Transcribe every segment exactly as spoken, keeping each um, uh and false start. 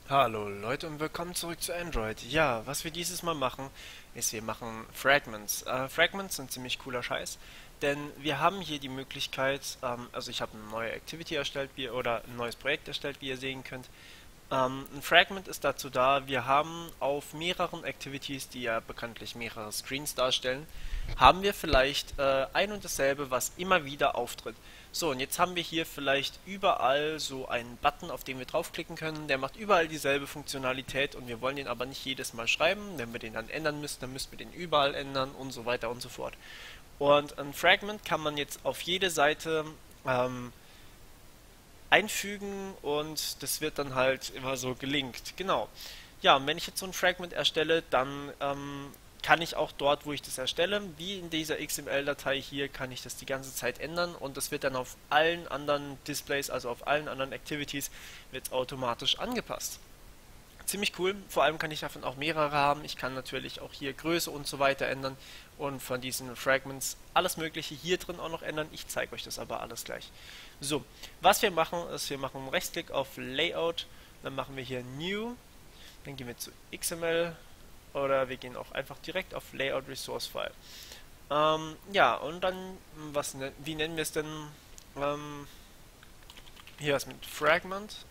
Hallo Leute und willkommen zurück zu Android. Ja, was wir dieses Mal machen, ist wir machen Fragments. Äh, Fragments sind ziemlich cooler Scheiß, denn wir haben hier die Möglichkeit, ähm, also ich habe eine neue Activity erstellt, wie, oder ein neues Projekt erstellt, wie ihr sehen könnt. Ähm, ein Fragment ist dazu da, wir haben auf mehreren Activities, die ja bekanntlich mehrere Screens darstellen, haben wir vielleicht äh, ein und dasselbe, was immer wieder auftritt. So, und jetzt haben wir hier vielleicht überall so einen Button, auf den wir draufklicken können. Der macht überall dieselbe Funktionalität und wir wollen den aber nicht jedes Mal schreiben. Wenn wir den dann ändern müssen, dann müssen wir den überall ändern und so weiter und so fort. Und ein Fragment kann man jetzt auf jede Seite ähm, einfügen und das wird dann halt immer so gelinkt. Genau. Ja, und wenn ich jetzt so ein Fragment erstelle, dann ähm, kann ich auch dort, wo ich das erstelle, wie in dieser X M L-Datei hier, kann ich das die ganze Zeit ändern und das wird dann auf allen anderen Displays, also auf allen anderen Activities, wird automatisch angepasst. Ziemlich cool, vor allem kann ich davon auch mehrere haben. Ich kann natürlich auch hier Größe und so weiter ändern und von diesen Fragments alles mögliche hier drin auch noch ändern. Ich zeige euch das aber alles gleich. So, was wir machen ist, wir machen einen Rechtsklick auf Layout, dann machen wir hier New, dann gehen wir zu X M L oder wir gehen auch einfach direkt auf Layout Resource File. Ähm, ja, und dann, was, wie nennen wir es denn? Ähm, hier was mit Fragment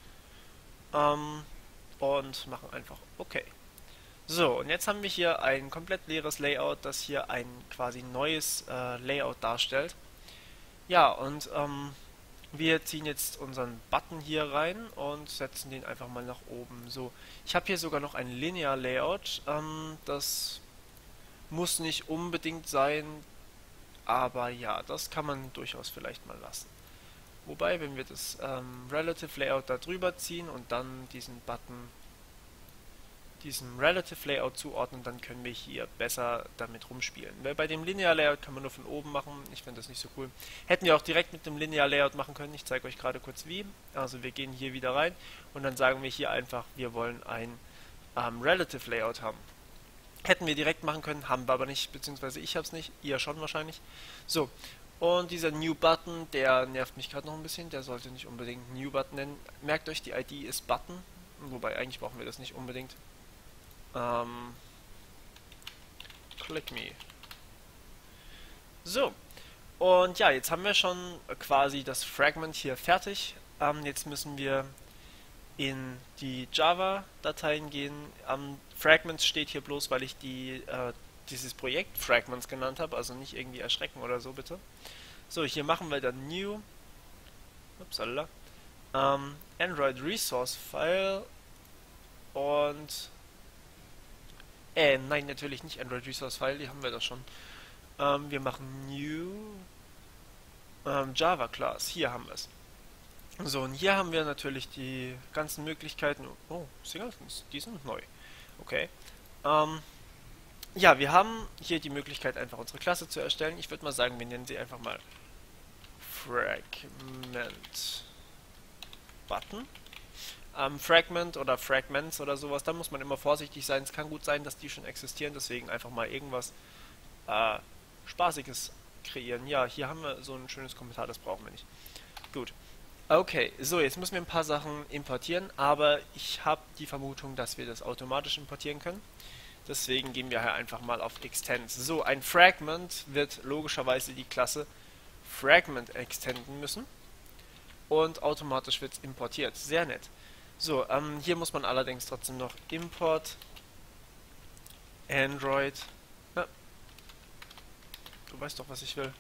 ähm, und machen einfach OK. So, und jetzt haben wir hier ein komplett leeres Layout, das hier ein quasi neues äh, Layout darstellt. Ja, und ähm, wir ziehen jetzt unseren Button hier rein und setzen den einfach mal nach oben. So, ich habe hier sogar noch ein Linear Layout. Ähm, das muss nicht unbedingt sein, aber ja, das kann man durchaus vielleicht mal lassen. Wobei, wenn wir das ähm, Relative Layout da drüber ziehen und dann diesen Button diesem Relative Layout zuordnen, dann können wir hier besser damit rumspielen. Weil bei dem Linear Layout kann man nur von oben machen, ich finde das nicht so cool. Hätten wir auch direkt mit dem Linear Layout machen können, ich zeige euch gerade kurz wie. Also wir gehen hier wieder rein und dann sagen wir hier einfach, wir wollen ein ähm, Relative Layout haben. Hätten wir direkt machen können, haben wir aber nicht, beziehungsweise ich habe es nicht, ihr schon wahrscheinlich. So, und dieser New Button, der nervt mich gerade noch ein bisschen, der sollte nicht unbedingt New Button nennen. Merkt euch, die I D ist Button, wobei eigentlich brauchen wir das nicht unbedingt. Ähm, Click me. So, und ja, jetzt haben wir schon quasi das Fragment hier fertig. Ähm, jetzt müssen wir in die Java-Dateien gehen. Ähm, Fragments steht hier bloß, weil ich die, äh, dieses Projekt Fragments genannt habe, also nicht irgendwie erschrecken oder so, bitte. So, hier machen wir dann New, upsala, ähm, Android Resource File und Äh, nein, natürlich nicht Android Resource File, die haben wir doch schon. Ähm, wir machen New ähm, Java Class. Hier haben wir es. So, und hier haben wir natürlich die ganzen Möglichkeiten. Oh, Singletons, die sind neu. Okay. Ähm, ja, wir haben hier die Möglichkeit, einfach unsere Klasse zu erstellen. Ich würde mal sagen, wir nennen sie einfach mal Fragment Button. Ähm, Fragment oder Fragments oder sowas, da muss man immer vorsichtig sein. Es kann gut sein, dass die schon existieren, deswegen einfach mal irgendwas äh, Spaßiges kreieren. Ja, hier haben wir so ein schönes Kommentar, das brauchen wir nicht. Gut. Okay, so, jetzt müssen wir ein paar Sachen importieren, aber ich habe die Vermutung, dass wir das automatisch importieren können. Deswegen gehen wir hier einfach mal auf Extends. So, ein Fragment wird logischerweise die Klasse Fragment extenden müssen und automatisch wird es importiert. Sehr nett. So, ähm, hier muss man allerdings trotzdem noch Import Android. Ja, du weißt doch, was ich will.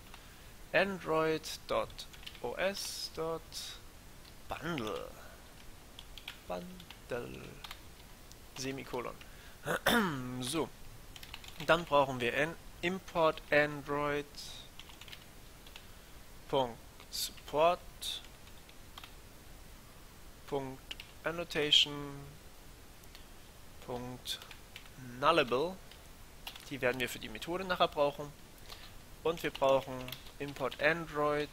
Android.os.bundle. Bundle. Semikolon. So, dann brauchen wir ein Import Android. Support. Annotation. Nullable. Die werden wir für die Methode nachher brauchen. Und wir brauchen Import Android.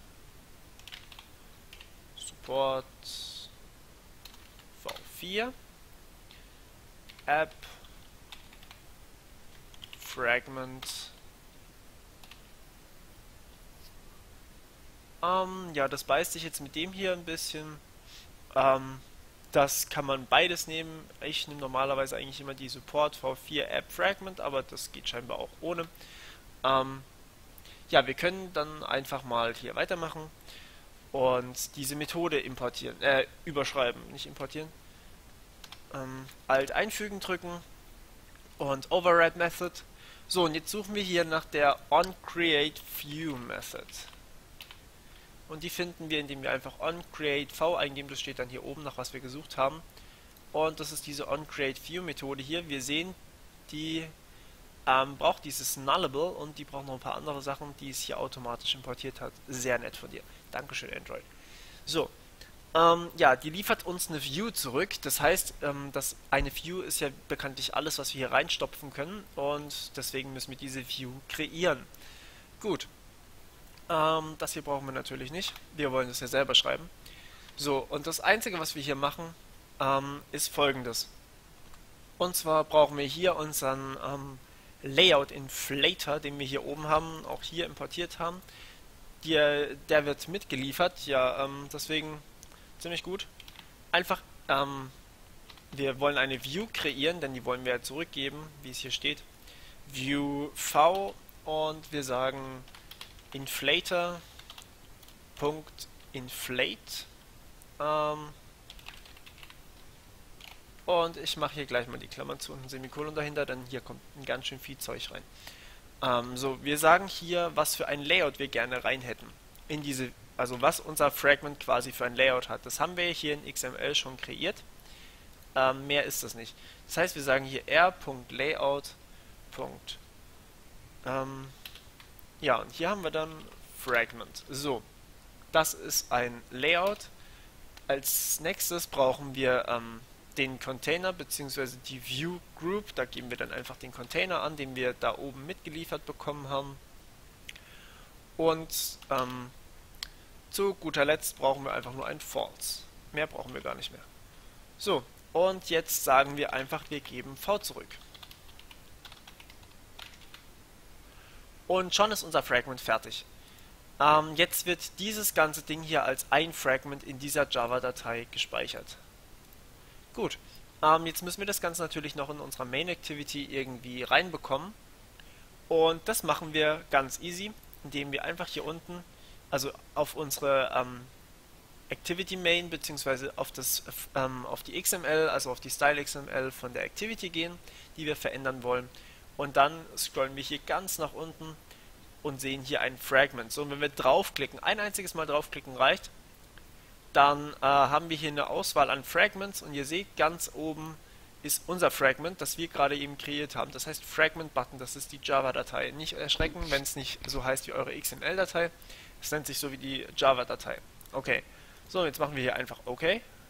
Support V vier. App. Fragment. Ähm, ja, das beißt sich jetzt mit dem hier ein bisschen. Ähm, Das kann man beides nehmen. Ich nehme normalerweise eigentlich immer die Support V vier App Fragment, aber das geht scheinbar auch ohne. Ähm, ja, wir können dann einfach mal hier weitermachen und diese Methode importieren, äh, überschreiben, nicht importieren. Ähm, Alt einfügen drücken und Override Method. So, und jetzt suchen wir hier nach der onCreateView Method. Und die finden wir, indem wir einfach onCreateV eingeben. Das steht dann hier oben, nach was wir gesucht haben. Und das ist diese onCreateView Methode hier. Wir sehen, die ähm, braucht dieses Nullable und die braucht noch ein paar andere Sachen, die es hier automatisch importiert hat. Sehr nett von dir. Dankeschön, Android. So, ähm, ja, die liefert uns eine View zurück. Das heißt, ähm, dass eine View ist ja bekanntlich alles, was wir hier reinstopfen können. Und deswegen müssen wir diese View kreieren. Gut. Ähm, das hier brauchen wir natürlich nicht. Wir wollen das ja selber schreiben. So, und das Einzige, was wir hier machen, ähm, ist folgendes. Und zwar brauchen wir hier unseren ähm, Layout Inflator, den wir hier oben haben, auch hier importiert haben. Der, der wird mitgeliefert, ja, ähm, deswegen ziemlich gut. Einfach, ähm, wir wollen eine View kreieren, denn die wollen wir ja zurückgeben, wie es hier steht. View V und wir sagen Inflator.inflate. Ähm, und ich mache hier gleich mal die Klammern zu und ein Semikolon dahinter, denn hier kommt ein ganz schön viel Zeug rein. Ähm, so, wir sagen hier, was für ein Layout wir gerne rein hätten. In diese, also was unser Fragment quasi für ein Layout hat. Das haben wir hier in X M L schon kreiert. Ähm, mehr ist das nicht. Das heißt, wir sagen hier r.layout. Ähm, ja, und hier haben wir dann Fragment. So, das ist ein Layout. Als nächstes brauchen wir ähm, den Container bzw. die View Group. Da geben wir dann einfach den Container an, den wir da oben mitgeliefert bekommen haben. Und ähm, zu guter Letzt brauchen wir einfach nur ein False. Mehr brauchen wir gar nicht mehr. So, und jetzt sagen wir einfach, wir geben V zurück. Und schon ist unser Fragment fertig. Ähm, jetzt wird dieses ganze Ding hier als ein Fragment in dieser Java-Datei gespeichert. Gut, ähm, jetzt müssen wir das Ganze natürlich noch in unserer Main-Activity irgendwie reinbekommen. Und das machen wir ganz easy, indem wir einfach hier unten, also auf unsere ähm, Activity Main bzw. auf das ähm, auf die X M L, also auf die Style X M L von der Activity gehen, die wir verändern wollen. Und dann scrollen wir hier ganz nach unten und sehen hier ein Fragment. So, und wenn wir draufklicken, ein einziges Mal draufklicken reicht, dann äh, haben wir hier eine Auswahl an Fragments und ihr seht, ganz oben ist unser Fragment, das wir gerade eben kreiert haben. Das heißt Fragment Button, das ist die Java-Datei. Nicht erschrecken, wenn es nicht so heißt wie eure X M L-Datei. Es nennt sich so wie die Java-Datei. Okay, so, jetzt machen wir hier einfach OK.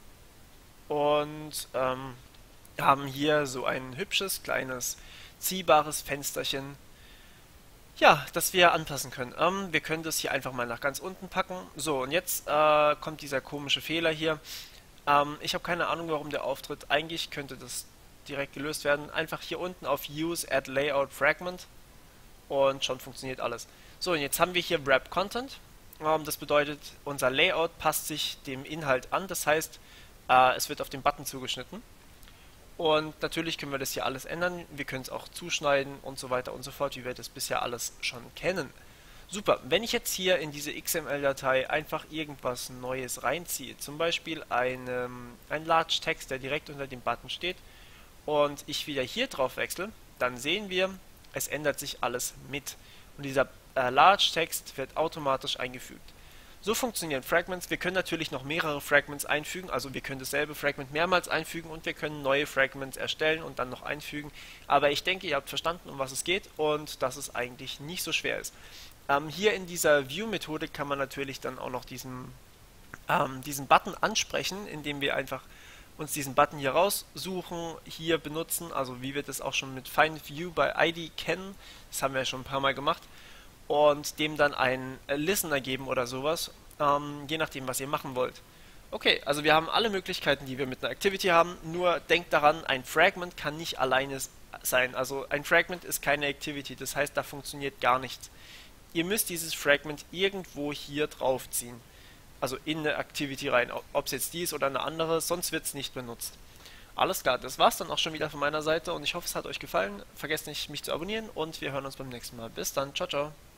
Und ähm, haben hier so ein hübsches, kleines, ziehbares Fensterchen, ja, das wir anpassen können. Ähm, wir können das hier einfach mal nach ganz unten packen. So, und jetzt äh, kommt dieser komische Fehler hier. Ähm, ich habe keine Ahnung, warum der auftritt. Eigentlich könnte das direkt gelöst werden. Einfach hier unten auf Use Add Layout Fragment und schon funktioniert alles. So, und jetzt haben wir hier Wrap Content. Ähm, das bedeutet, unser Layout passt sich dem Inhalt an. Das heißt, äh, es wird auf den Button zugeschnitten. Und natürlich können wir das hier alles ändern. Wir können es auch zuschneiden und so weiter und so fort, wie wir das bisher alles schon kennen. Super, wenn ich jetzt hier in diese X M L-Datei einfach irgendwas Neues reinziehe, zum Beispiel einen, ein Large Text, der direkt unter dem Button steht, und ich wieder hier drauf wechsle, dann sehen wir, es ändert sich alles mit. Und dieser äh, Large Text wird automatisch eingefügt. So funktionieren Fragments. Wir können natürlich noch mehrere Fragments einfügen, also wir können dasselbe Fragment mehrmals einfügen und wir können neue Fragments erstellen und dann noch einfügen. Aber ich denke, ihr habt verstanden, um was es geht und dass es eigentlich nicht so schwer ist. Ähm, hier in dieser View-Methode kann man natürlich dann auch noch diesen, ähm, diesen Button ansprechen, indem wir einfach uns diesen Button hier raussuchen, hier benutzen, also wie wir das auch schon mit Find View bei I D kennen. Das haben wir ja schon ein paar Mal gemacht. Und dem dann einen Listener geben oder sowas, ähm, je nachdem, was ihr machen wollt. Okay, also wir haben alle Möglichkeiten, die wir mit einer Activity haben, nur denkt daran, ein Fragment kann nicht alleine sein. Also ein Fragment ist keine Activity, das heißt, da funktioniert gar nichts. Ihr müsst dieses Fragment irgendwo hier draufziehen. Also in eine Activity rein, ob es jetzt die ist oder eine andere, sonst wird es nicht benutzt. Alles klar, das war's dann auch schon wieder von meiner Seite und ich hoffe, es hat euch gefallen. Vergesst nicht, mich zu abonnieren und wir hören uns beim nächsten Mal. Bis dann, ciao, ciao.